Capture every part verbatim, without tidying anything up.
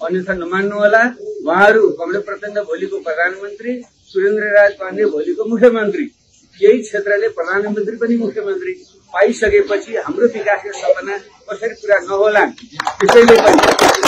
अन्यथा नमान्नुहोला। उहाँहरू कमल प्रचण्ड भोलिको प्रधानमन्त्री, सुरेन्द्रराज पाण्डे भोलिको मुख्यमन्त्री, यही क्षेत्रले प्रधानमन्त्री पनि मुख्यमन्त्री पाइसकेपछि हाम्रो विकासको सपना कसरी पूरा नहोला। त्यसैले पनि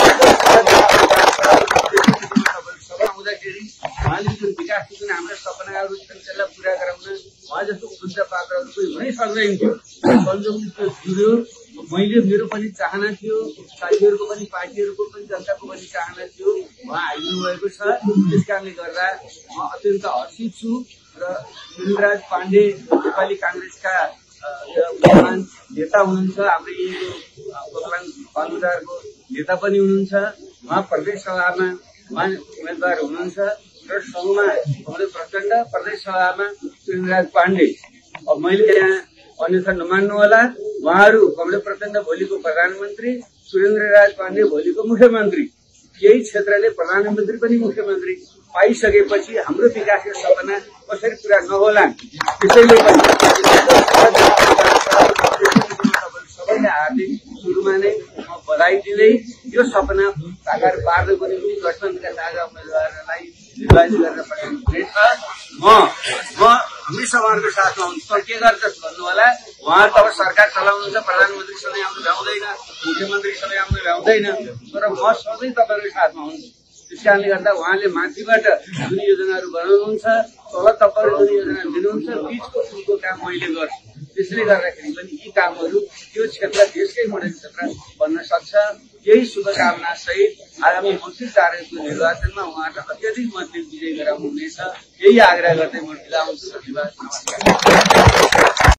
सभा हुँदाखेरि उहाँले जुन विकासको जुन हाम्रा सपनाहरू छन् त्यसलाई पूरा गराउन उहाँ जस्तो उपयुक्त पात्रहरू कोही हुनै सक्दैन थियो। संजोगले त्यो जुर्यो। मैले मेरो पनि चाहना थियो, साथीहरूको पनि, पार्टीहरूको पनि, जनताको पनि चाहना थियो। उहाँ आइदिनु भएको छ। त्यस कारणले गर्दा म अत्यन्त हर्षित छु र सुरेन्द्रराज पाण्डे नेपाली कांग्रेसका वर्तमान नेता हुनुहुन्छ। हाम्रो यहीँको कोतवाङ बालुटारको नेता पनि हुनुहुन्छ। उहाँ प्रदेश सभामा उहाँ उम्मेद्वार हुनुहुन्छ र सङ्घमा कमल प्रचण्ड, प्रदेश सभामा सुरेन्द्रराज पाण्डे। अब मैले यहाँ अन्यथा नमान्नुहोला। उहाँहरू कमल प्रचण्ड भोलिको प्रधानमन्त्री, सुरेन्द्रराज पाण्डे भोलिको मुख्यमन्त्री, यही क्षेत्रले प्रधानमन्त्री पनि मुख्यमन्त्री पाइसकेपछि हाम्रो विकासको सपना कसरी पूरा नहोला। त्यसैले पनि सबैले हार्दिक सुरुमा नै म बधाई दिँदै यो सपना साकार पार्नको निम्ति गठबन्धनका ताजा उम्मेद्वारलाई निर्वाचित गर्न पर्ने छ। म म विश्वभरको साथमा हुन्छु। के गर्छ भन्नु होला, उहाँहरू त अब सरकार चलाउनुहुन्छ, प्रधानमन्त्री सधैँ आउनु भ्याउँदैन, मुख्यमन्त्री सधैँ आउनु भ्याउँदैन, तर म सधैँ तपाईँहरूको साथमा हुन्छु। त्यस कारणले गर्दा उहाँले माथिबाट जुन योजनाहरू बनाउनुहुन्छ, तल तपाईँले जुन योजना दिनुहुन्छ, बीचको फुलको काम मैले गर्छु। त्यसले गर्दाखेरि पनि यी कामहरू त्यो क्षेत्र देशकै मोडल क्षेत्र बन्न सक्छ। यही शुभकामना सहित आगामी मन्त्री कार्यको निर्वाचनमा उहाँलाई अत्याधिक मतले विजय गराउनु हुनेछ। यही आग्रह गर्दै म बिदा हुन्छु। धन्यवाद, नमस्कार।